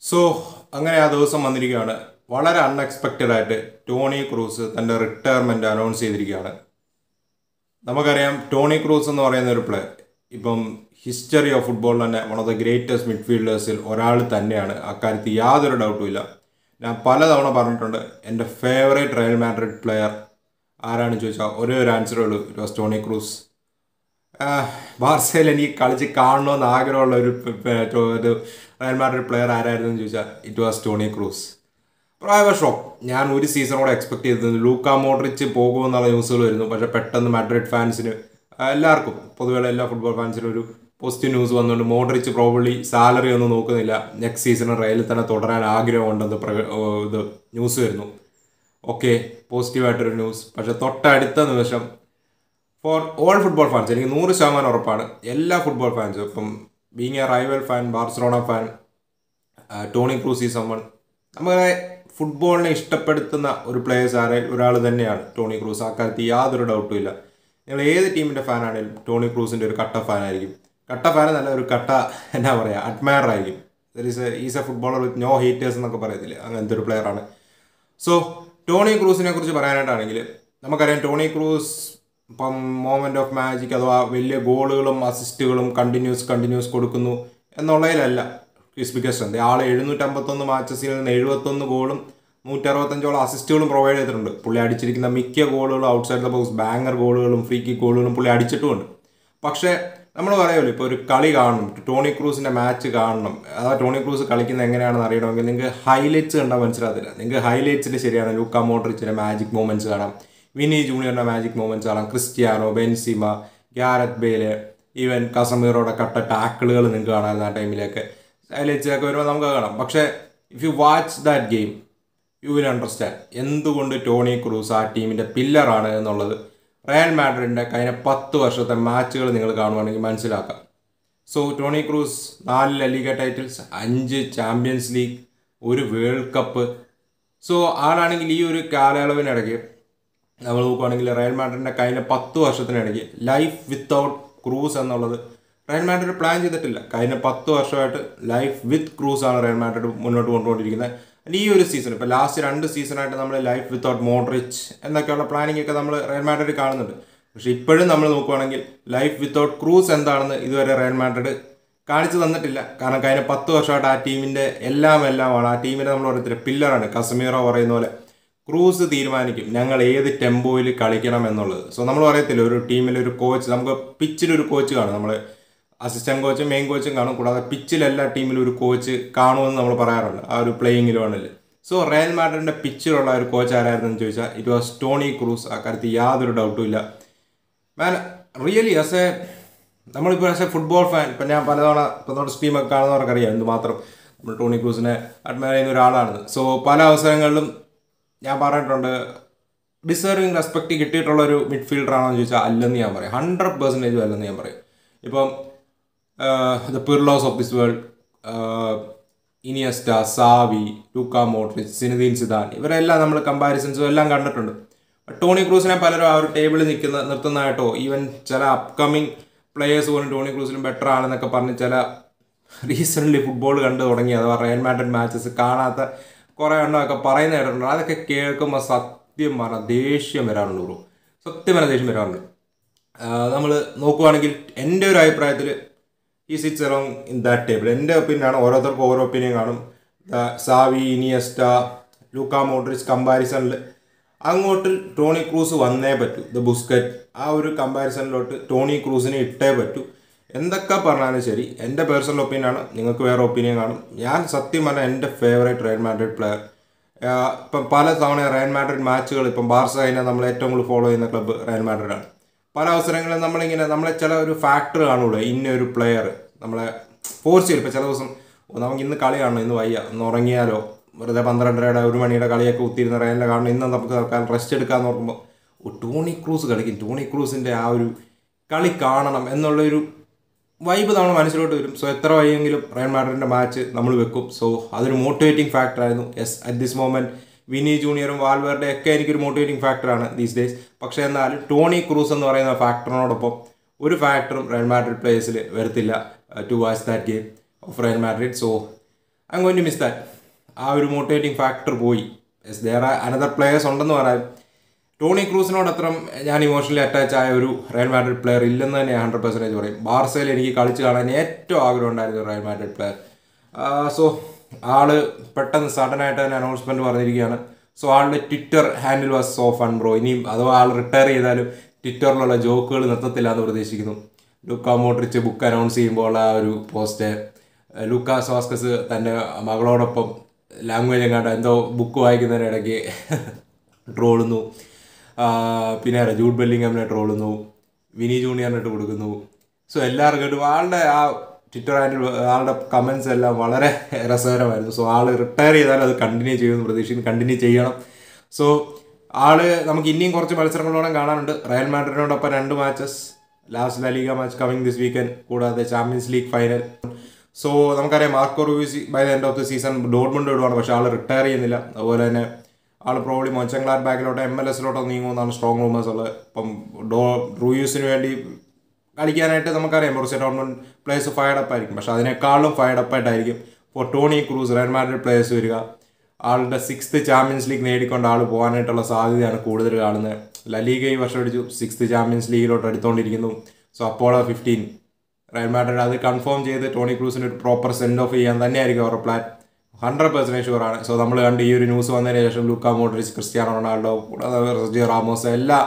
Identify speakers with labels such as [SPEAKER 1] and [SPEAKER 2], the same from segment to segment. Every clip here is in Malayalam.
[SPEAKER 1] സോ അങ്ങനെ ആ ദിവസം വന്നിരിക്കുകയാണ്. വളരെ അൺഎക്സ്പെക്റ്റഡ് ആയിട്ട് ടോണി ക്രൂസ് തൻ്റെ റിട്ടയർമെൻറ്റ് അനൗൺസ് ചെയ്തിരിക്കുകയാണ്. നമുക്കറിയാം ടോണി ക്രൂസ് എന്ന് പറയുന്ന ഒരു പ്ലെയർ ഇപ്പം ഹിസ്റ്ററി ഓഫ് ഫുട്ബോളിൽ തന്നെ വൺ ഓഫ് ദ ഗ്രേറ്റസ്റ്റ് മിഡ്ഫീൽഡേഴ്സിൽ ഒരാൾ തന്നെയാണ്. അക്കാര്യത്തിൽ യാതൊരു ഡൗട്ടും ഇല്ല. ഞാൻ പലതവണ പറഞ്ഞിട്ടുണ്ട്, എൻ്റെ ഫേവറേറ്റ് റയൽ മാഡ്രിഡ് പ്ലെയർ ആരാണെന്ന് ചോദിച്ചാൽ ഒരേ ഒരു ആൻസറേ ഉള്ളൂ, ഇറ്റ് വാസ് ടോണി ക്രൂസ്. ബാർസയിൽ എനിക്ക് കളിച്ച് കാണണമെന്ന് ആഗ്രഹമുള്ള ഒരു റയൽ മാഡ്രിഡ് പ്ലെയർ ആരായിരുന്നു എന്ന് ചോദിച്ചാൽ ഇറ്റ് വാസ് ടോണി ക്രൂസ്. പ്രായവ ഷോക്ക്. ഞാൻ ഒരു സീസണോടെ എക്സ്പെക്ട് ചെയ്തിരുന്നു ലൂക്ക മോഡ്രിച്ച് പോകുമെന്നുള്ള ന്യൂസുകൾ വരുന്നു. പക്ഷേ പെട്ടെന്ന് മാഡ്രിഡ് ഫാൻസിന് എല്ലാവർക്കും പൊതുവെ എല്ലാ ഫുട്ബോൾ ഫാൻസിനും ഒരു പോസിറ്റീവ് ന്യൂസ് വന്നുകൊണ്ട് മോഡ്രിച്ച് പ്രോബബ്ലി സാലറി ഒന്നും നോക്കുന്നില്ല, നെക്സ്റ്റ് സീസൺ റയലിൽ തന്നെ തുടരാൻ ആഗ്രഹമുണ്ടെന്ന് ഇത് ന്യൂസ് വരുന്നു. ഓക്കെ, പോസിറ്റീവായിട്ടൊരു ന്യൂസ്. പക്ഷേ തൊട്ടടുത്ത നിമിഷം ഫോർ ഓൾ ഫുട്ബോൾ ഫാൻസ് എനിക്ക് 100% ഉറപ്പാണ്, എല്ലാ ഫുട്ബോൾ ഫാൻസും ഇപ്പം being a rival fan, Barcelona fan, Toni Kroos ഈ സമ്മൺ നമ്മളെ ഫുട്ബോളിനെ ഇഷ്ടപ്പെടുത്തുന്ന ഒരു പ്ലേയേഴ്സ് ഒരാൾ തന്നെയാണ് ടോണി ക്രൂസ്. അക്കാര്യത്തിൽ യാതൊരു ഡൗട്ടും ഇല്ല. നിങ്ങൾ ഏത് ടീമിൻ്റെ ഫാനാണെങ്കിലും ടോണി ക്രൂസിൻ്റെ ഒരു കട്ട ഫാനായിരിക്കും. കട്ട ഫാൻ എന്നല്ല, ഒരു കട്ട എന്താ പറയുക, അഡ്മയർ ആയിരിക്കും. Is a footballer with no haters എന്നൊക്കെ പറയത്തില്ലേ, അങ്ങനത്തെ ഒരു പ്ലെയറാണ്. സോ ടോണി ക്രൂസിനെ കുറിച്ച് പറയാനായിട്ടാണെങ്കിൽ നമുക്കറിയാം ടോണി ക്രൂസ് ഇപ്പം മോമെൻ്റ് ഓഫ് മാജിക് അഥവാ വലിയ ഗോളുകളും അസിസ്റ്റുകളും കണ്ടിന്യൂസ് കൊടുക്കുന്നു എന്നുള്ളതിലല്ല ഹിസ് ബിഗ്ഗസ്റ്റ് സ്ട്രെങ്ത്. ആൾ 751 മാച്ചസിൽ നിന്ന് 71 ഗോളും 165 അസിസ്റ്റുകളും പ്രൊവൈഡ് ചെയ്തിട്ടുണ്ട്. പുള്ളി അടിച്ചിരിക്കുന്ന മിക്ക ഗോളുകളും ഔട്ട്സൈഡ് ദ ബോക്സ് ബാങ്ങർ ഗോളുകളും ഫ്രീ കിക്ക് ഗോളുകളും പുള്ളി അടിച്ചിട്ടുമുണ്ട്. പക്ഷേ നമ്മൾ പറയുമല്ലോ, ഇപ്പോൾ ഒരു കളി കാണണം, ടോണി ക്രൂസിൻ്റെ മാച്ച് കാണണം, അതാ ടോണി ക്രൂസ് കളിക്കുന്നത് എങ്ങനെയാണെന്ന് അറിയണമെങ്കിൽ നിങ്ങൾക്ക് ഹൈലൈറ്റ്സ് കണ്ടാൽ മനസ്സിലാകത്തില്ല. നിങ്ങൾക്ക് ഹൈലൈറ്റ്സിൽ ശരിയാണ് ലൂക്ക മോഡ്രിച്ചിൻ്റെ മാജിക് മൂമെൻറ്റ്സ് കാണാം, വിനി ജൂനിയറിൻ്റെ മാജിക് മൂമെൻറ്റ്സ് കാണാം, Cristiano, Benzema, Gareth Bale, even കസമീറോടെ കട്ട ടാക്കിളുകൾ നിങ്ങൾക്ക് കാണാമായിരുന്നു ആ ടൈമിലേക്ക്. ഹൈലൈറ്റ്സിലൊക്കെ വരുമ്പോൾ നമുക്ക് കാണാം. പക്ഷേ if you watch that game you will understand എന്തുകൊണ്ട് ടോണി ക്രൂസ് ആ ടീമിൻ്റെ പില്ലറാണ് എന്നുള്ളത്. റയൽ മാഡ്രിഡിൻ്റെ കഴിഞ്ഞ 10 വർഷത്തെ മാച്ചുകൾ നിങ്ങൾ കാണുവാണെങ്കിൽ മനസ്സിലാക്കാം. So Toni Kroos 4 LaLiga titles, 5 champions league, 1 world cup. So ആളാണെങ്കിൽ ഈ ഒരു കാലയളവിനിടയ്ക്ക് നമ്മൾ നോക്കുകയാണെങ്കിൽ റയൽ മാഡ്രിഡിൻ്റെ കഴിഞ്ഞ 10 വർഷത്തിനിടയ്ക്ക് ലൈഫ് വിത്തൗട്ട് ക്രൂസ് എന്നുള്ളത് റയൽ മാഡ്രിഡ് പ്ലാൻ ചെയ്തിട്ടില്ല. കഴിഞ്ഞ 10 വർഷമായിട്ട് ലൈഫ് വിത്ത് ക്രൂസ് ആണ് റയൽ മാഡ്രിഡ് മുന്നോട്ട് കൊണ്ടുപോയിരിക്കുന്നത്. ഈ ഒരു സീസൺ ഇപ്പോൾ ലാസ്റ്റ് 2 സീസണായിട്ട് നമ്മൾ ലൈഫ് വിത്തൗട്ട് മോഡ്രിച്ച് എന്നൊക്കെയുള്ള പ്ലാനിങ് ഒക്കെ നമ്മൾ റയൽ മാഡ്രിഡ് കാണുന്നുണ്ട്. പക്ഷേ ഇപ്പോഴും നമ്മൾ നോക്കുകയാണെങ്കിൽ ലൈഫ് വിത്തൗട്ട് ക്രൂസ് എന്താണെന്ന് ഇതുവരെ റയൽ മാഡ്രിഡ് കാണിച്ചു തന്നിട്ടില്ല. കാരണം കഴിഞ്ഞ 10 വർഷമായിട്ട് ആ ടീമിൻ്റെ എല്ലാമാണ്. ആ ടീമിൻ്റെ നമ്മൾ ഓരോരുത്തർ പില്ലറാണ്. കസമീറോ പറയുന്ന പോലെ ക്രൂസ് തീരുമാനിക്കും ഞങ്ങൾ ഏത് ടെമ്പോയിൽ കളിക്കണം എന്നുള്ളത്. സോ നമ്മൾ പറയത്തില്ല, ഒരു ടീമിലൊരു കോച്ച്, നമുക്ക് പിച്ചിലൊരു കോച്ച് കാണും, നമ്മൾ അസിസ്റ്റന്റ് കോച്ചും മെയിൻ കോച്ചും കാണും, കൂടാതെ പിച്ചിൽ എല്ലാ ടീമിലും ഒരു കോച്ച് കാണുമെന്ന് നമ്മൾ പറയാറുണ്ട് ആ ഒരു പ്ലേയിങ് ഇലവനിൽ. സോ റയൽ മാഡ്രിഡിൻ്റെ പിച്ചിലുള്ള ഒരു കോച്ച് ആരായിരുന്നെന്ന് ചോദിച്ചാൽ ഇറ്റ് വാസ് ടോണി ക്രൂസ്. ആ കാര്യത്തിൽ യാതൊരു ഡൗട്ടും ഇല്ല. മാൻ റിയലി നമ്മളിപ്പോൾ ആസ് എ ഫുട്ബോൾ ഫാൻ, ഇപ്പം ഞാൻ പലതവണ നമ്മുടെ സ്ട്രീമൊക്കെ കാണുന്നവർക്കറിയാം എന്തുമാത്രം നമ്മൾ ടോണി ക്രൂസിനെ അഡ്മയർ ചെയ്യുന്ന ഒരാളാണ്. സോ പല അവസരങ്ങളിലും ഞാൻ പറഞ്ഞിട്ടുണ്ട്, ഡിസേർവിങ് റെസ്പെക്റ്റ് കിട്ടിയിട്ടുള്ള ഒരു മിഡ്ഫീൽഡറാണെന്ന് ചോദിച്ചാൽ അല്ലെന്ന് ഞാൻ പറയും. 100% അല്ലെന്ന് ഞാൻ പറയും. ഇപ്പം the Pirlos of this world, Iniesta, Xavi, Luka Modric, Zinedine Zidane, ഇവരെല്ലാം നമ്മൾ കമ്പാരിസൺസും എല്ലാം കണ്ടിട്ടുണ്ട്. ടോണി ക്രൂസിനെ പലരും ആ ഒരു ടേബിളിൽ നിർത്തുന്നതായിട്ടോ ഈവൻ ചില അപ്കമിങ് പ്ലേയേഴ്സ് പോലും ടോണി ക്രൂസിലും ബെറ്റർ ആണെന്നൊക്കെ പറഞ്ഞ് ചില റീസെൻ്റ്ലി ഫുട്ബോൾ കണ്ടു തുടങ്ങി അഥവാ റയൽ മാഡ്രിഡ് മാച്ചസ് കാണാത്ത കുറേ എണ്ണമൊക്കെ പറയുന്ന കേട്ടിട്ടുണ്ട്. അതൊക്കെ കേൾക്കുമ്പോൾ സത്യം പറഞ്ഞാൽ ദേഷ്യം വരാറുണ്ട് ബ്രോ, സത്യം പറഞ്ഞാൽ ദേഷ്യം വരാറുണ്ട്. നമ്മൾ നോക്കുവാണെങ്കിൽ എൻ്റെ ഒരു അഭിപ്രായത്തിൽ ഈ sits along in that table. എൻ്റെ ഒപ്പീനിയനാണ്, ഓരോരുത്തർക്കും ഓരോ ഒപ്പീനിയൻ കാണും. സാവി, ഇനിയസ്റ്റ, ലൂക്ക മോഡ്രിച്ച് കമ്പാരിസണിൽ അങ്ങോട്ട് ടോണി ക്രൂസ് വന്നേ പറ്റൂ. ദ ബുസ്കറ്റ് ആ ഒരു കമ്പാരിസണിലോട്ട് ടോണി ക്രൂസിനെ ഇട്ടേ പറ്റൂ. എന്തൊക്കെ പറഞ്ഞാലും ശരി, എൻ്റെ പേഴ്സണൽ ഒപ്പീനിയനാണ്, നിങ്ങൾക്ക് വേറെ ഒപ്പീനിയൻ കാണും. ഞാൻ സത്യം പറഞ്ഞാൽ എൻ്റെ ഫേവറേറ്റ് റയൽ മാഡ്രിഡ് പ്ലെയർ, ഇപ്പം പല തവണ റയൽ മാഡ്രിഡ് മാച്ചുകൾ, ഇപ്പം ബാർസ കഴിഞ്ഞാൽ നമ്മൾ ഏറ്റവും കൂടുതൽ ഫോളോ ചെയ്യുന്ന ക്ലബ്ബ് റയൽ മാഡ്രിഡാണ്. പല അവസരങ്ങളിൽ നമ്മളെ ചില ഒരു ഫാക്ടർ കാണുള്ളൂ, ഇന്ന ഒരു പ്ലെയർ നമ്മളെ ഫോഴ്സ് ചെയ്യും. ഇപ്പോൾ ചില ദിവസം നമുക്ക് ഇന്ന് കളി കാണണം, ഇന്ന് വയ്യ, ഒന്ന് ഉറങ്ങിയാലോ, വെറുതെ 12:30 1 മണിയുടെ കളിയൊക്കെ കുത്തിയിരുന്ന റയലിനെ കാണണം, ഇന്ന് നമുക്ക് തൽക്കാലം റെസ്റ്റ് എടുക്കാമെന്ന് നോക്കുമ്പോൾ ടോണി ക്രൂസ് കളിക്കും, ടോണി ക്രൂസിൻ്റെ ആ ഒരു കളി കാണണം എന്നുള്ളൊരു വൈബ് നമ്മൾ മനസ്സിലോട്ട് വരും. സോ എത്ര വയ്യെങ്കിലും റയൽ മാഡ്രിഡിൻ്റെ മാച്ച് നമ്മൾ വെക്കും. സോ അതൊരു മോട്ടിവേറ്റിംഗ് ഫാക്ടറായിരുന്നു. Yes, at this moment Vini ജൂനിയറും വാൽവേർഡെ ഒക്കെ എനിക്കൊരു മോട്ടിവേറ്റിംഗ് ഫാക്ടറാണ് ദീസ് ഡേയ്സ്. പക്ഷേ എന്നാലും ടോണി ക്രൂസ് എന്ന് പറയുന്ന ഫാക്ടറിനോടൊപ്പം ഒരു ഫാക്ടറും റയൽ മാഡ്രിഡ് പ്ലേയേഴ്സിൽ വരത്തില്ല to watch that game of Real Madrid. So I'm going to miss that. ആ ഒരു മോട്ടിവേറ്റിംഗ് ഫാക്ടർ പോയി. Yes, there are another players ഉണ്ടെന്ന് പറയാം. ടോണി ക്രൂസിനോട് അത്ര ഞാൻ ഇമോഷണലി അറ്റാച്ച് ആയ ഒരു റയൽ മാഡ്രിഡ് പ്ലെയർ ഇല്ലെന്ന് തന്നെ 100% പറയും. ബാർസയിൽ എനിക്ക് കളിച്ച് കാണാൻ ഏറ്റവും ആഗ്രഹം ഉണ്ടായിരുന്നു റയൽ മാഡ്രിഡ് പ്ലെയർ. സോ ആള് പെട്ടെന്ന് സഡനായിട്ട് തന്നെ അനൗൺസ്മെന്റ് പറഞ്ഞിരിക്കുകയാണ്. സോ ആളുടെ Twitter handle was so fun bro. ഇനിയും അഥവാ ആൾ റിട്ടയർ ചെയ്താലും ട്വിറ്ററിലുള്ള ജോക്കുകൾ നിർത്തത്തില്ല എന്ന് പ്രതീക്ഷിക്കുന്നു. ലൂക്കാ മോഡ്രിച്ച് ബുക്ക് അനൗൺസ് ചെയ്യുമ്പോൾ ആ ഒരു പോസ്റ്റ്, ലൂക്കാസ് വാസ്കസ് തൻ്റെ മകളോടൊപ്പം ലാംഗ്വേജ് എങ്ങാണ്ട് എന്തോ ബുക്ക് വായിക്കുന്നതിനിടയ്ക്ക് ട്രോളുന്നു. പിന്നെ ജൂഡ് ബെല്ലിംഗമിനെ ട്രോളുന്നു, വിനി ജൂനിയറിനിട്ട് കൊടുക്കുന്നു. സോ എല്ലാവർക്കും ആളുടെ ആ ട്വിറ്റർ ഹാൻഡിൽ, ആളുടെ കമൻസ് എല്ലാം വളരെ രസകരമായിരുന്നു. സോ ആൾ റിട്ടയർ ചെയ്താൽ അത് കണ്ടിന്യൂ ചെയ്യുമെന്ന് പ്രതീക്ഷിക്കുന്നു. കണ്ടിന്യൂ ചെയ്യണം. സോ നമുക്ക് ഇനിയും കുറച്ച് മത്സരങ്ങളോടെ കാണാനുണ്ട്. Real മാഡ്രിഡിനോടൊപ്പം 2 matches, last La Liga match coming this weekend, കൂടാതെ ചാമ്പ്യൻസ് ലീഗ് ഫൈനൽ. സോ നമുക്കറിയാം Marco Reus by the end of the season Dortmund വിടുവാണ്. പക്ഷേ ആൾ റിട്ടയർ ചെയ്യുന്നില്ല. അതുപോലെ തന്നെ ആൾ പ്രോബ്ലി മൊഞ്ചൻഗ്ലാഡ് ബാക്കിലോട്ടോ MLS നീങ്ങുമെന്നാണ് സ്ട്രോങ് റൂമേഴ്സ് ഉള്ളത്. ഇപ്പം റൂയിസിന് വേണ്ടി കളിക്കാനായിട്ട് നമുക്കറിയാം Borussia Dortmund players fired up ആയിരിക്കും. പക്ഷേ അതിനേക്കാളും ഫയർഡ് അപ്പ് ആയിട്ടായിരിക്കും ഇപ്പോൾ Toni Kroos Real Madrid players വരിക. ആളുടെ 6th ചാമ്പ്യൻസ് ലീഗ് നേടിക്കൊണ്ട് ആൾ പോകാനായിട്ടുള്ള സാധ്യതയാണ് കൂടുതൽ കാണുന്നത്. ലലീഗ ഈ വർഷം അടിച്ചു, 6th ചാമ്പ്യൻസ് ലീഗിലോട്ട് എടുത്തുകൊണ്ടിരിക്കുന്നു. സോ അപ്പോളോ 15 റയൽ മാഡ്രിഡ് അത് കൺഫേം ചെയ്ത് ടോണി ക്രൂസിന് ഒരു പ്രോപ്പർ സെൻഡ് ഓഫ് ചെയ്യാൻ തന്നെയായിരിക്കും അവരുടെ പ്ലാൻ. 100% ഷുവറാണ്. സോ നമ്മൾ കണ്ട് ഈ ഒരു ന്യൂസ് വന്നതിന് ശേഷം ലൂക്കാ മോഡ്രിച്ച്, ക്രിസ്ത്യാനോ റൊണാൾഡോ, കൂടാതെ സെർജിയോ റാമോസ്, എല്ലാ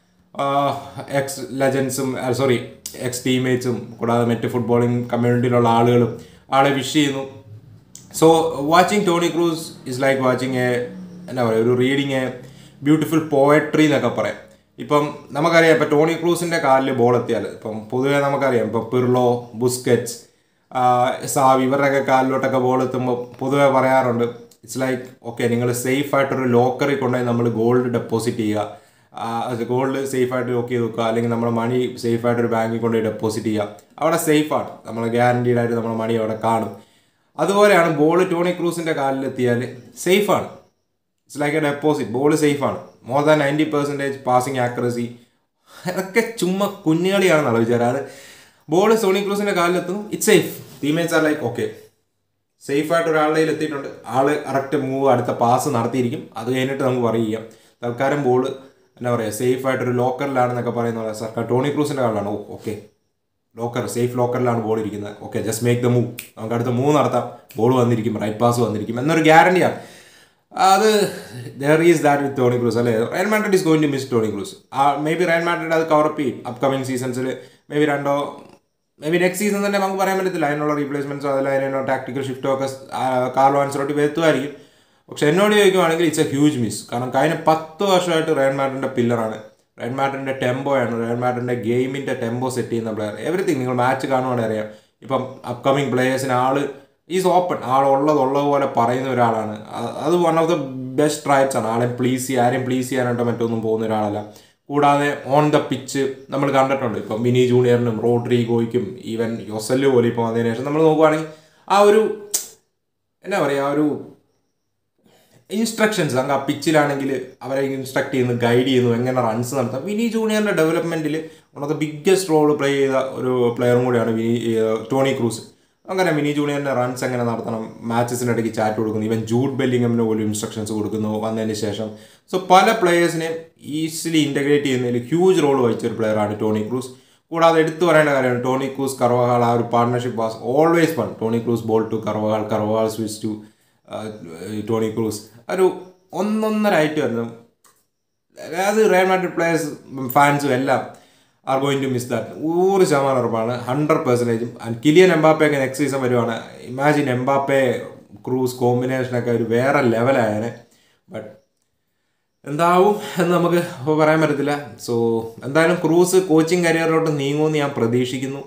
[SPEAKER 1] എക്സ് ലെജൻസും എക്സ് ടീംമേറ്റ്സും കൂടാതെ മറ്റ് ഫുട്ബോളിംഗ് കമ്മ്യൂണിറ്റിയിലുള്ള ആളുകളും ആളെ വിഷ് ചെയ്യുന്നു. So watching Toni Kroos is like watching എന്താ പറയുക, ഒരു റീഡിങ് എ ബ്യൂട്ടിഫുൾ പോയട്രി എന്നൊക്കെ പറയാം. ഇപ്പം നമുക്കറിയാം, ഇപ്പം ടോണി ക്രൂസിൻ്റെ കാലിൽ ബോൾ എത്തിയാൽ, ഇപ്പം പൊതുവേ നമുക്കറിയാം ഇപ്പം പിർലോ, ബുസ്കറ്റ്സ്, സാവി, ഇവരുടെയൊക്കെ കാലിലോട്ടൊക്കെ ബോൾ എത്തുമ്പോൾ പൊതുവെ പറയാറുണ്ട്, ഇറ്റ്സ് ലൈക്ക് ഓക്കെ, നിങ്ങൾ സേഫായിട്ടൊരു ലോക്കറിൽ കൊണ്ടുപോയി നമ്മൾ ഗോൾഡ് ഡെപ്പോസിറ്റ് ചെയ്യുക, ഗോൾഡ് സേഫായിട്ട് ലോക്ക് ചെയ്ത് വെക്കുക, അല്ലെങ്കിൽ നമ്മുടെ മണി സേഫായിട്ടൊരു ബാങ്കിൽ കൊണ്ടുപോയി ഡെപ്പോസിറ്റ് ചെയ്യുക. അവിടെ സേഫാണ്, നമ്മൾ ഗ്യാരണ്ടീഡ് ആയിട്ട് നമ്മുടെ മണി അവിടെ കാണും. അതുപോലെയാണ് ബോൾ ടോണി ക്രൂസിൻ്റെ കാലിലെത്തിയാൽ സേഫാണ്. It's like a deposit. Ball സേഫാണ്. More than 90% passing accuracy. അതൊക്കെ ചുമ്മാ കുഞ്ഞുകളിയാണെന്നുള്ള വിചാരം. അത് ബോൾ ടോണി ക്രൂസിൻ്റെ കാലിലെത്തുന്നു, it's safe. Teammates are like okay, സേഫായിട്ട് ഒരാളുടെ കയ്യിൽ എത്തിയിട്ടുണ്ട്, ആൾ കറക്റ്റ് മൂവ് അടുത്ത പാസ് നടത്തിയിരിക്കും, അത് കഴിഞ്ഞിട്ട് നമുക്ക് പറയാം. തൽക്കാലം ബോൾ എന്താ പറയുക, സേഫായിട്ടൊരു ലോക്കറിലാണെന്നൊക്കെ പറയുന്ന പോലെ സർക്കാർ ടോണി ക്രൂസിൻ്റെ കാലിലാണ്. ഓക്കെ, ലോക്കർ, സേഫ് ലോക്കറിലാണ് ബോൾ ഇരിക്കുന്നത്. Okay, just make the move, നമുക്ക് അടുത്ത മൂവ് നടത്താം, ബോൾ വന്നിരിക്കും, റൈറ്റ് പാസ് വന്നിരിക്കും എന്നൊരു ഗ്യാരണ്ടിയാണ്. അത് there is that with Toni Kroos. അല്ലേ, Real Madrid is going to miss Toni Kroos. Maybe Real Madrid അത് കവറപ്പ് ചെയ്യും അപ്കമിങ് സീസൺസിൽ. മേ ബി നെക്സ്റ്റ് സീസൺ തന്നെ നമുക്ക് പറയാൻ പറ്റത്തില്ല. അതിനുള്ള റീപ്ലേസ്മെൻറ്റ്സോ അതിനുള്ള ടാക്ടിക്കൽ ഷിഫ്റ്റോ ഒക്കെ കാർലോ ആൻസെലോട്ടി വരുത്തുമായിരിക്കും. പക്ഷെ എന്നോട് ചോദിക്കുവാണെങ്കിൽ ഇറ്റ്സ് എ ഹ്യൂജ് മിസ്. കാരണം കഴിഞ്ഞ 10 വർഷമായിട്ട് റയൽ മാഡ്രിഡിൻ്റെ പില്ലറാണ്, റയൽ മാഡ്രിഡിൻ്റെ ടെമ്പോയാണ്, റയൽ മാഡ്രിഡിൻ്റെ ഗെയിമിൻ്റെ ടെമ്പോ സെറ്റ് ചെയ്യുന്ന പ്ലെയർ. എവറിത്തിങ് നിങ്ങൾ മാച്ച് കാണുവാണെങ്കിൽ അറിയാം. ഇപ്പം അപ്കമിങ് പ്ലേയേഴ്സിന് ഈസ് ഓപ്പൺ, ഉള്ളതുപോലെ പറയുന്ന ഒരാളാണ്. അത് one of the best traits ആണ്. ആരെയും പ്ലീസ് ചെയ്യാനായിട്ടോ മറ്റൊന്നും പോകുന്ന ഒരാളല്ല. കൂടാതെ ഓൺ ദ പിച്ച് നമ്മൾ കണ്ടിട്ടുണ്ട്, ഇപ്പം വിനി ജൂനിയറിനും റോഡ്രിഗോയ്ക്കും ഈവൻ യൊസല് പോലും ഇപ്പോൾ വന്നതിന് ശേഷം നമ്മൾ നോക്കുവാണെങ്കിൽ ആ ഒരു എന്നാ പറയുക, ആ ഒരു ഇൻസ്ട്രക്ഷൻസ് അങ്ങ് ആ പിച്ചിലാണെങ്കിൽ അവരെ ഇൻസ്ട്രക്ട് ചെയ്യുന്നു, ഗൈഡ് ചെയ്യുന്നു, എങ്ങനെ റൺസ് നടത്താം. വിനി ജൂനിയറിൻ്റെ ഡെവലപ്മെൻറ്റിൽ one of the biggest role play ചെയ്ത ഒരു പ്ലെയറും കൂടിയാണ് ടോണി ക്രൂസ്. അങ്ങനെ വിനി ജൂനിയറിൻ്റെ റൺസ് എങ്ങനെ നടത്തണം, മാച്ചസിനിടയ്ക്ക് ചാറ്റ് കൊടുക്കുന്നു, ഈവൻ ജൂഡ് ബെല്ലിംഗമിന് പോലും ഇൻസ്ട്രക്ഷൻസ് കൊടുക്കുന്നു വന്നതിന് ശേഷം. സോ പല പ്ലേയേഴ്സിനെയും ഈസിലി ഇൻ്റഗ്രേറ്റ് ചെയ്യുന്നതിൽ ഹ്യൂജ് റോൾ വഹിച്ചൊരു പ്ലെയറാണ് ടോണി ക്രൂസ്. കൂടാതെ എടുത്തു പറയേണ്ട കാര്യമാണ് ടോണി ക്രൂസ് കർവഹാൾ, ആ ഒരു partnership was always fun. Toni Kroos ball to Carvajal switch to Toni Kroos, ഒരു ഒന്നൊന്നരായിട്ട് വരുന്നു. അത് റയൽ മാഡ്രിഡ് പ്ലേയേഴ്സ് ഫാൻസും എല്ലാം are going to miss that. 100% ഉറപ്പാണ്, 100%. ആൻഡ് കിലിയൻ എംബാപ്പെ ഒക്കെ നെക്സ്റ്റ് സീസൺ വരുവാണ്. ഇമാജിൻ എംബാപ്പെ ക്രൂസ് കോമ്പിനേഷനൊക്കെ ഒരു വേറെ ലെവലായേനെ. ബട്ട് എന്താവും എന്ന് നമുക്ക് പറയാൻ പറ്റത്തില്ല. സോ എന്തായാലും ക്രൂസ് കോച്ചിങ് കരിയറിലോട്ട് നീങ്ങുമെന്ന് ഞാൻ പ്രതീക്ഷിക്കുന്നു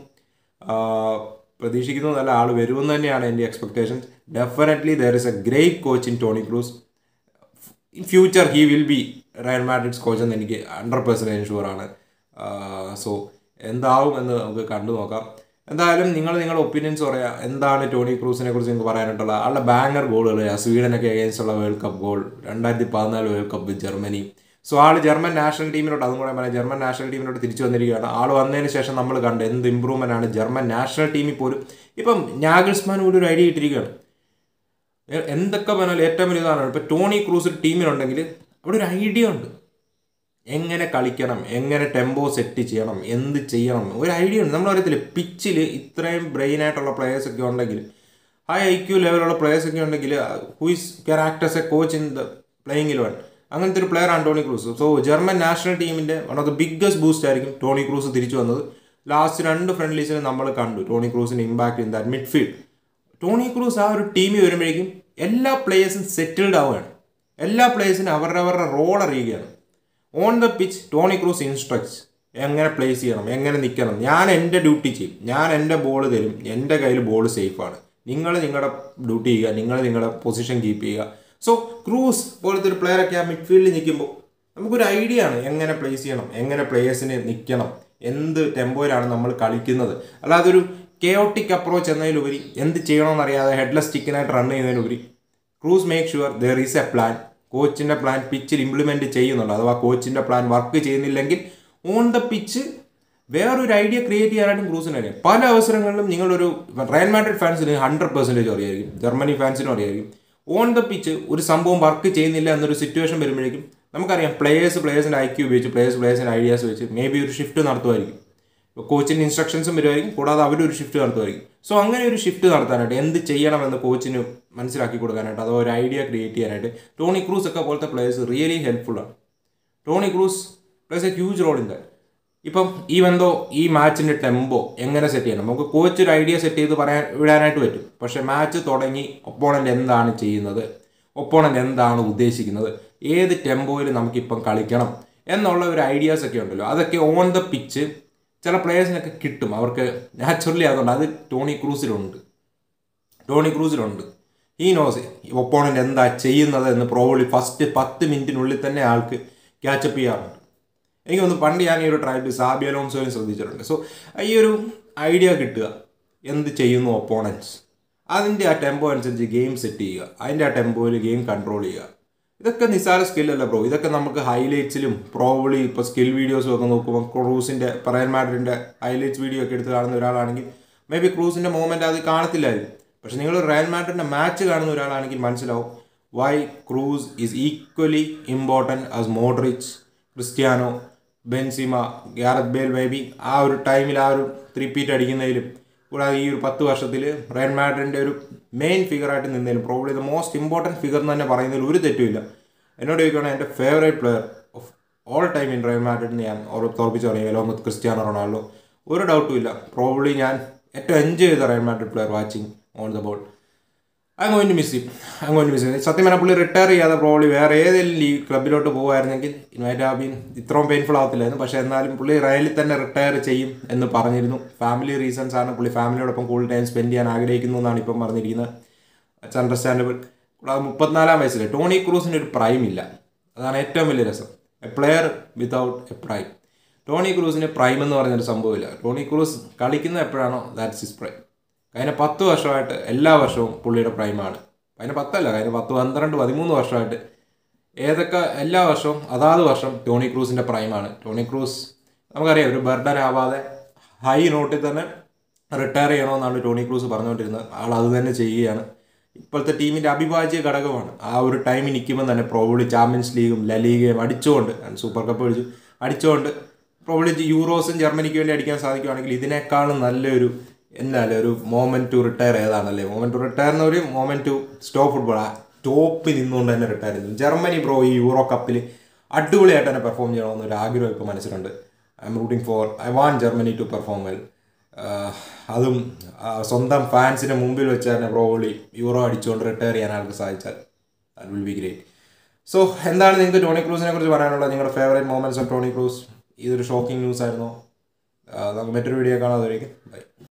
[SPEAKER 1] നല്ല ആൾ വരുമെന്ന് തന്നെയാണ് എൻ്റെ expectations. Definitely there is a great coach in Toni Kroos. In future he will be Real Madrid's coach എന്ന് എനിക്ക് 100% ഷുവറാണ്. സോ എന്താവും എന്ന് നമുക്ക് കണ്ടു നോക്കാം. എന്തായാലും നിങ്ങളുടെ ഒപ്പീനിയൻസ് പറയാം. എന്താണ് ടോണി ക്രൂസിനെ കുറിച്ച് നിങ്ങൾക്ക് പറയാനായിട്ടുള്ള ആളുടെ ബാങ്ങർ ഗോളുകൾ, സ്വീഡനൊക്കെ അഗേൻസ്റ്റുള്ള വേൾഡ് കപ്പ് ഗോൾ, 2014 world cup with Germany. So ആൾ ജർമ്മൻ നാഷണൽ ടീമിലോട്ട്, അതും കൂടെ പറയാം, ജർമ്മൻ നാഷണൽ ടീമിലോട്ട് തിരിച്ചു വന്നിരിക്കുകയാണ്. ആൾ വന്നതിന് ശേഷം നമ്മൾ കണ്ട എന്ത് ഇമ്പ്രൂവ്മെൻ്റ് ആണ് ജർമ്മൻ നാഷണൽ ടീമിൽ പോലും. ഇപ്പം നാഗൽസ്മാൻ കൂടി ഒരു ഐഡിയ ഇട്ടിരിക്കുകയാണ്. എന്തൊക്കെ പറഞ്ഞാലും ഏറ്റവും വലിയ ഇതാണ്. ഇപ്പോൾ ടോണി ക്രൂസ് ഒരു ടീമിലുണ്ടെങ്കിൽ അവിടെ ഒരു ഐഡിയ ഉണ്ട്, എങ്ങനെ കളിക്കണം, എങ്ങനെ ടെമ്പോ സെറ്റ് ചെയ്യണം, എന്ത് ചെയ്യണം, ഒരു ഐഡിയ ഉണ്ട്. നമ്മളറിയത്തില്ല, പിച്ചിൽ ഇത്രയും ബ്രെയിനായിട്ടുള്ള പ്ലേയേഴ്സൊക്കെ ഉണ്ടെങ്കിൽ, ഹൈ IQ ലെവലുള്ള പ്ലേയേഴ്സൊക്കെ ഉണ്ടെങ്കിൽ, who is can act as a coach in the playing 11, അങ്ങനത്തെ ഒരു പ്ലെയർ ആണ് Toni Kroos. So German national ടീമിൻ്റെ one of the biggest boost ആയിരിക്കും ടോണി ക്രൂസ് തിരിച്ചു വന്നത്. ലാസ്റ്റ് 2 ഫ്രണ്ട്ലീസിന് നമ്മൾ കണ്ടു ടോണി ക്രൂസിൻ്റെ impact in that midfield. Toni Kroos ആ ഒരു ടീമിൽ വരുമ്പോഴേക്കും എല്ലാ പ്ലേയേഴ്സും സെറ്റിൽഡ് ആവുകയാണ്, എല്ലാ പ്ലേയേഴ്സിനും അവരുടെ റോൾ അറിയുകയാണ്. On the pitch Toni Kroos instructs എങ്ങനെ പ്ലേസ് ചെയ്യണം, എങ്ങനെ നിൽക്കണം. ഞാൻ എൻ്റെ ഡ്യൂട്ടി ചെയ്യും, ഞാൻ എൻ്റെ ബോൾ തരും, എൻ്റെ കയ്യിൽ ബോൾ സേഫാണ്, നിങ്ങൾ നിങ്ങളുടെ ഡ്യൂട്ടി ചെയ്യുക, നിങ്ങൾ നിങ്ങളുടെ പൊസിഷൻ കീപ്പ് ചെയ്യുക. സോ ക്രൂസ് പോലത്തെ ഒരു പ്ലെയറൊക്കെ ആ മിഡ്ഫീൽഡിൽ നിൽക്കുമ്പോൾ നമുക്കൊരു ഐഡിയ ആണ് എങ്ങനെ പ്ലേസ് ചെയ്യണം, എങ്ങനെ പ്ലേയേഴ്സിന് നിൽക്കണം, എന്ത് ടെമ്പോയിലാണ് നമ്മൾ കളിക്കുന്നത്. അല്ലാതെ ഒരു കെയോട്ടിക് അപ്രോച്ച് എന്നതിലുപരി എന്ത് ചെയ്യണമെന്നറിയാതെ ഹെഡ്ലെസ് സ്റ്റിക്കിനായിട്ട് റൺ ചെയ്യുന്നതിനുപരി Kroos make sure there is a plan. കോച്ചിൻ്റെ പ്ലാൻ പിച്ചിൽ ഇംപ്ലിമെൻറ്റ് ചെയ്യുന്നുണ്ട്. അഥവാ കോച്ചിൻ്റെ പ്ലാൻ വർക്ക് ചെയ്യുന്നില്ലെങ്കിൽ ഓൺ ദ പിച്ച് വേറൊരു ഐഡിയ ക്രിയേറ്റ് ചെയ്യാനായിട്ടും ക്രൂസിന് അറിയാം. പല അവസരങ്ങളിലും നിങ്ങളൊരു റയൽ മാഡ്രിഡ് ഫാൻസിന് 100% അറിയായിരിക്കും, ജർമ്മനി ഫാൻസിനും അറിയായിരിക്കും, ഓൺ ദ പിച്ച് ഒരു സംഭവം വർക്ക് ചെയ്യുന്നില്ല എന്നൊരു സിറ്റുവേഷൻ വരുമ്പോഴേക്കും നമുക്കറിയാം പ്ലേയേഴ്സിൻ്റെ IQ ഉപയോഗിച്ച് പ്ലേയേഴ്സിൻ്റെ ഐഡിയാസ് വെച്ച് മേ ബി ഒരു ഷിഫ്റ്റ് നടത്തുമായിരിക്കും. ഇപ്പോൾ കോച്ചിൻ്റെ ഇൻസ്ട്രക്ഷൻസും വരുമായിരിക്കും, കൂടാതെ അവരൊരു ഷിഫ്റ്റ് നടത്തുമായിരിക്കും. സോ അങ്ങനെ ഒരു ഷിഫ്റ്റ് നടത്താനായിട്ട് എന്ത് ചെയ്യണമെന്ന് കോച്ചിന് മനസ്സിലാക്കി കൊടുക്കാനായിട്ട്, അതോ ഒരു ഐഡിയ ക്രിയേറ്റ് ചെയ്യാനായിട്ട് ടോണി ക്രൂസ് ഒക്കെ പോലത്തെ പ്ലേയേഴ്സ് റിയലി ഹെൽപ്ഫുള്ളാണ്. Toni Kroos plays a huge role in that. ഇപ്പം ഈവെന്തോ ഈ മാച്ചിൻ്റെ ടെമ്പോ എങ്ങനെ സെറ്റ് ചെയ്യണം, നമുക്ക് കോച്ച് ഒരു ഐഡിയ സെറ്റ് ചെയ്ത് വിടാനായിട്ട് പറ്റും. പക്ഷേ മാച്ച് തുടങ്ങി ഒപ്പോണൻ്റ് എന്താണ് ചെയ്യുന്നത്, ഒപ്പോണൻ്റ് എന്താണ് ഉദ്ദേശിക്കുന്നത്, ഏത് ടെമ്പോയിൽ നമുക്കിപ്പം കളിക്കണം എന്നുള്ള ഒരു ഐഡിയാസൊക്കെ ഉണ്ടല്ലോ, അതൊക്കെ ഓൺ ദ പിച്ച് ചില പ്ലേയേഴ്സിനൊക്കെ കിട്ടും. അവർക്ക് നാച്ചുറലി അതുകൊണ്ട് അത് ടോണി ക്രൂസിലുണ്ട്. ഈ നോസ് ഒപ്പോണൻ്റ് എന്താ ചെയ്യുന്നത് എന്ന് പ്രോബ്ലി ഫസ്റ്റ് 10 മിനിറ്റിനുള്ളിൽ തന്നെ ആൾക്ക് ക്യാച്ചപ്പ് ചെയ്യാറുണ്ട്. എനിക്ക് തോന്നുന്നു പണ്ട് ഞാൻ ഈ ഒരു ട്രയൽ സാബി അലോൺസോയും ശ്രദ്ധിച്ചിട്ടുണ്ട്. സോ ഈ ഒരു ഐഡിയ കിട്ടുക, എന്ത് ചെയ്യുന്നു ഒപ്പോണൻസ്, അതിൻ്റെ ആ ടെമ്പോ അനുസരിച്ച് ഗെയിം സെറ്റ് ചെയ്യുക, അതിൻ്റെ ആ ടെമ്പോയിൽ ഗെയിം കൺട്രോൾ ചെയ്യുക. ഇതൊക്കെ നിസ്സാര സ്കില്ലല്ല ബ്രോ. ഇതൊക്കെ നമുക്ക് ഹൈലൈറ്റ്സിലും പ്രോബ്ലി ഇപ്പോൾ സ്കിൽ വീഡിയോസും ഒക്കെ നോക്കുമ്പോൾ ക്രൂസിൻ്റെ റയൽ മാഡ്രിഡിൻ്റെ ഹൈലൈറ്റ്സ് വീഡിയോ ഒക്കെ എടുത്ത് കാണുന്ന ഒരാളാണെങ്കിൽ മേ ബി ക്രൂസിൻ്റെ മൂവ്മെൻറ്റ് അത് കാണത്തില്ലായിരിക്കും. പക്ഷേ നിങ്ങൾ റയൽ മാഡ്രിഡിൻ്റെ മാച്ച് കാണുന്ന ഒരാളാണെങ്കിൽ മനസ്സിലാവും why Kroos is equally important as Modric, Cristiano, Benzema, Gareth Bale maybe ആ ഒരു ടൈമിൽ ആ ഒരു 3 അടിക്കുന്നതിലും, കൂടാതെ ഈ ഒരു 10 വർഷത്തിൽ റയൽ മാഡ്രിഡിൻ്റെ ഒരു മെയിൻ ഫിഗറായിട്ട് നിന്നതിലും probably the most important figure എന്ന് തന്നെ പറയുന്നതിൽ ഒരു തെറ്റുമില്ല. എന്നോട് ചോദിക്കുകയാണെങ്കിൽ എൻ്റെ favourite player of all time in Real മാഡ്രിഡിന് ഞാൻ തോൽപ്പിച്ച് പറയും എലോങ് വിത്ത് ക്രിസ്ത്യാനോ റൊണാൾഡോ. ഒരു ഡൗട്ടും ഇല്ല. പ്രോബ്ലി ഞാൻ ഏറ്റവും എൻജോയ് ചെയ്ത Real Madrid player watching on the ball. I'm going to miss him. സത്യം പറഞ്ഞാൽ പുള്ളി റിട്ടയർ ചെയ്യാതെ പ്രോബ്ലി വേറെ ഏതെങ്കിലും ലീഗ് ക്ലബിലോട്ട് പോകുമായിരുന്നെങ്കിൽ ഇൻവൈറ്റ് ആബീൻ ഇത്രയും പെയിൻഫുൾ ആവത്തില്ലായിരുന്നു. പക്ഷേ എന്നാലും പുള്ളി റയലിൽ തന്നെ റിട്ടയർ ചെയ്യും എന്ന് പറഞ്ഞിരുന്നു. ഫാമിലി റീസൺസ് ആണ്, പുള്ളി ഫാമിലിയോടൊപ്പം കൂടുതൽ ടൈം സ്പെൻഡ് ചെയ്യാൻ ആഗ്രഹിക്കുന്നു എന്നാണ് ഇപ്പം പറഞ്ഞിരിക്കുന്നത്. It's understandable. കൂടാതെ 34 വയസ്സിൽ ടോണി ക്രൂസിന് ഒരു പ്രൈം ഇല്ല, അതാണ് ഏറ്റവും വലിയ രസം. A player without a prime. Toni ക്രൂസിന് പ്രൈം എന്ന് പറഞ്ഞൊരു സംഭവമില്ല. ടോണി ക്രൂസ് കളിക്കുന്നത് എപ്പോഴാണോ ദാറ്റ്സ് ഹിസ് പ്രൈം. കഴിഞ്ഞ 10 വർഷമായിട്ട് എല്ലാ വർഷവും പുള്ളിയുടെ പ്രൈമാണ്. കഴിഞ്ഞ 10 അല്ല, കഴിഞ്ഞ 10, 12, 13 വർഷമായിട്ട് എല്ലാ വർഷവും അതാത് വർഷം ടോണി ക്രൂസിൻ്റെ പ്രൈമാണ്. ടോണി ക്രൂസ് നമുക്കറിയാം ഒരു ബർഡൻ ആവാതെ ഹൈ നോട്ടിൽ തന്നെ റിട്ടയർ ചെയ്യണമെന്നാണ് ടോണി ക്രൂസ് പറഞ്ഞുകൊണ്ടിരുന്നത്. ആൾ അത് തന്നെ ചെയ്യുകയാണ്. ഇപ്പോഴത്തെ ടീമിൻ്റെ അവിഭാജ്യ ഘടകമാണ്. ആ ഒരു ടൈമിൽ നിൽക്കുമ്പോൾ തന്നെ പ്രോബ്ലി ചാമ്പ്യൻസ് ലീഗും ലലീഗയും അടിച്ചുകൊണ്ട്, സൂപ്പർ കപ്പ് അടിച്ചുകൊണ്ട് പ്രോബ്ലി യൂറോസും ജർമ്മനിക്ക് വേണ്ടി അടിക്കാൻ സാധിക്കുകയാണെങ്കിൽ ഇതിനേക്കാളും നല്ലൊരു എന്തായാലും ഒരു മോമെൻറ്റ് ടു റിട്ടയർ ഏതാണല്ലേ. മോമെൻറ്റ് ടു റിട്ടയർ എന്നൊരു മോമെൻറ്റ് ടു സ്റ്റോപ്പ് ഫുട്ബോൾ. ആ ടോപ്പിൽ നിന്നുകൊണ്ട് തന്നെ റിട്ടയർ ചെയ്തു. ജർമ്മനി ബ്രോ ഈ യൂറോ കപ്പിൽ അടിപൊളിയായിട്ട് തന്നെ പെർഫോം ചെയ്യണമെന്നൊരു ആഗ്രഹം ഇപ്പോൾ മനസ്സിലുണ്ട്. I want Germany to perform well. അതും സ്വന്തം ഫാൻസിൻ്റെ മുമ്പിൽ വെച്ച് തന്നെ പ്രോബ്ലി യൂറോ അടിച്ചുകൊണ്ട് റിട്ടയർ ചെയ്യാൻ ആൾക്ക് സാധിച്ചാൽ that will be great. So എന്താണ് നിങ്ങൾക്ക് ടോണി ക്രൂസിനെ കുറിച്ച് പറയാനുള്ളത്? നിങ്ങളുടെ favourite moments of Toni Kroos. ഇതൊരു ഷോക്കിംഗ് ന്യൂസ് ആയിരുന്നോ? നമുക്ക് മറ്റൊരു വീഡിയോ കാണാതെ ബൈ.